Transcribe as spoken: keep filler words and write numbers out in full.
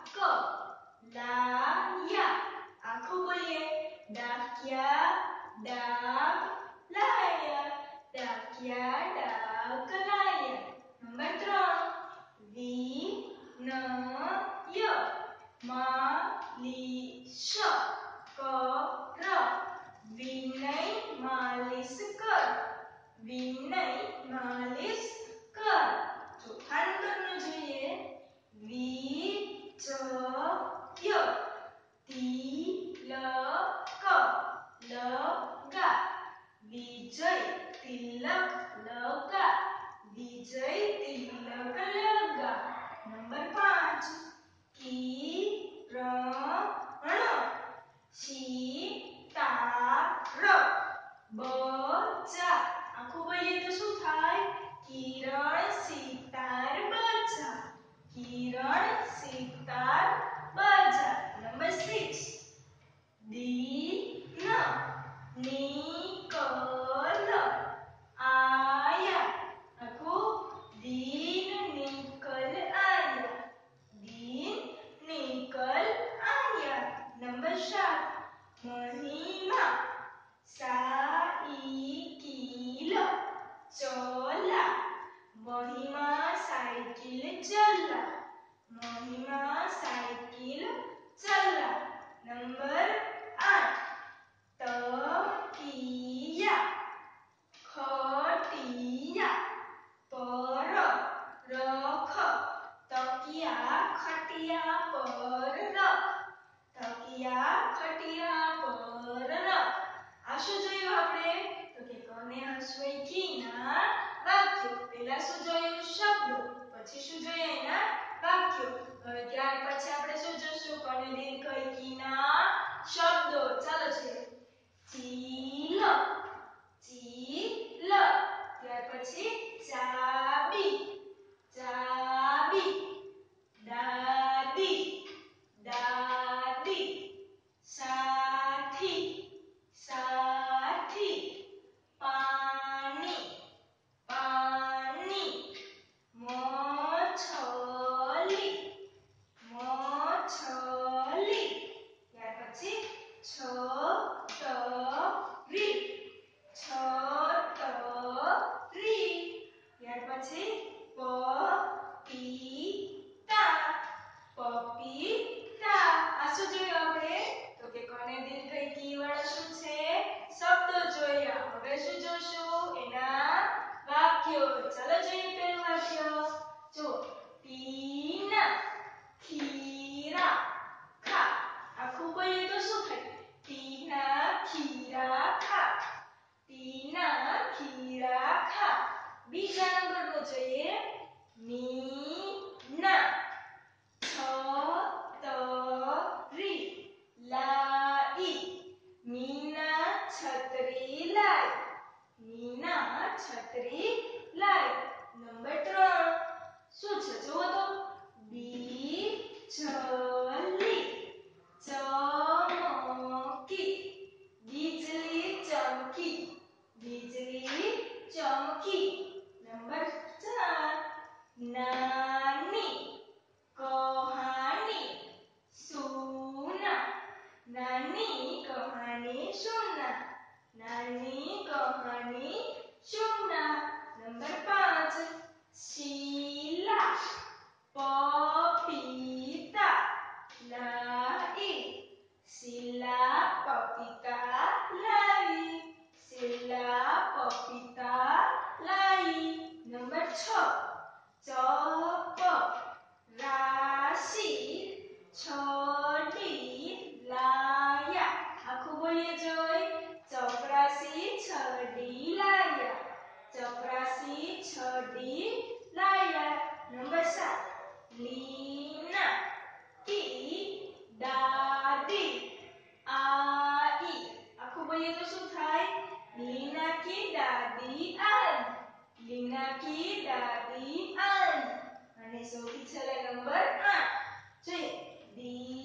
ક લાયા આખું બોલીએ ડાકિયા ડાક લાયા ડાકિયા ડાક લાયા નંબર ત્રણ વિનય માલિશ કર વિનય માલિશ કર વિનય માલિશ કર ચોથા નંબરનું જોઈએ વિજય તિલક લગા વિજય તિલક લગા વિજય તિલક લગા નંબર પાંચ કિરણ સિતાર બજા આખું બોલીએ તો શું થાય કિરણ સિતાર બજા કિરણ સિતાર બજા નંબર સિક્સ દીન નિકલ આયા આખું દીન નિકલ આયા દીન નિકલ આયા નંબર સાત મહિમા સાઈકિલ ચલા મહિમા સાઈકિલ ચલા મહિમા સાઈકિલ ચલા નંબર આઠ તકિયા ખટિયા પર રખ તકિયા ખટિયા પર રખ તકિયા ખટિયા પર રખ આ શું જોયું આપણે તો કે કને હસવે કીના વાક્યો પહેલા શું જોયું શબ્દો પછી શું જોયું એના વાક્યો હવે ત્યાર પછી આપણે શું જોશું કને દીર્ઘ કીના શબ્દો ચાલો છે ચીલ ચીલ ત્યાર પછી ચાબી ચાબી દાદી દાદી સાથી સાથી પાણી પાણી મછલી મછલી ત્યાર પછી છતરી છતરી ત્યાર પછી પપીતા પપીતા આ શું જોયું આપણે તો કે કને દીર્ઘ કી વાળા શું છે શબ્દો જોયા હવે શું જોશું એના વાક્યો ચાલો જોઈએ પહેલું વાક્ય જો ટીના ખીરા ખા આખું બોલીએ તો શું થાય ટીના ખીરા ખા ટીના ખીરા ખા બીજા નંબરનો જોઈએ મીના છતરી લાઈ મીના છત્રી લાઈ મીના છત્રી લાઈ નંબર ત્રણ શું છે જુઓ તો બીજલી ચમકી બીજલી ચમકી બીજલી ચમકી નંબર ચાર નાની કહાની સુના નાની કહાની સુના નાની કહાની સુના નંબર પાંચ શીલા પપીતા લાઈ શીલા પપીતા લાઈ શીલા પપીતા લાઈ નંબર છ ચપ રાશિ છડી લાયા આખું બોલીએ જોઈ ચપરાશી છડી લાયા ચપરાશી છડી લાયા નંબર સાત લીના કી દાદી આઈ આખું બોલીએ તો શું થાય લીના કી દાદી આઈ લીના કી દાદી આઈ અને સૌથી છેલ્લે નંબર આઠ જોઈએ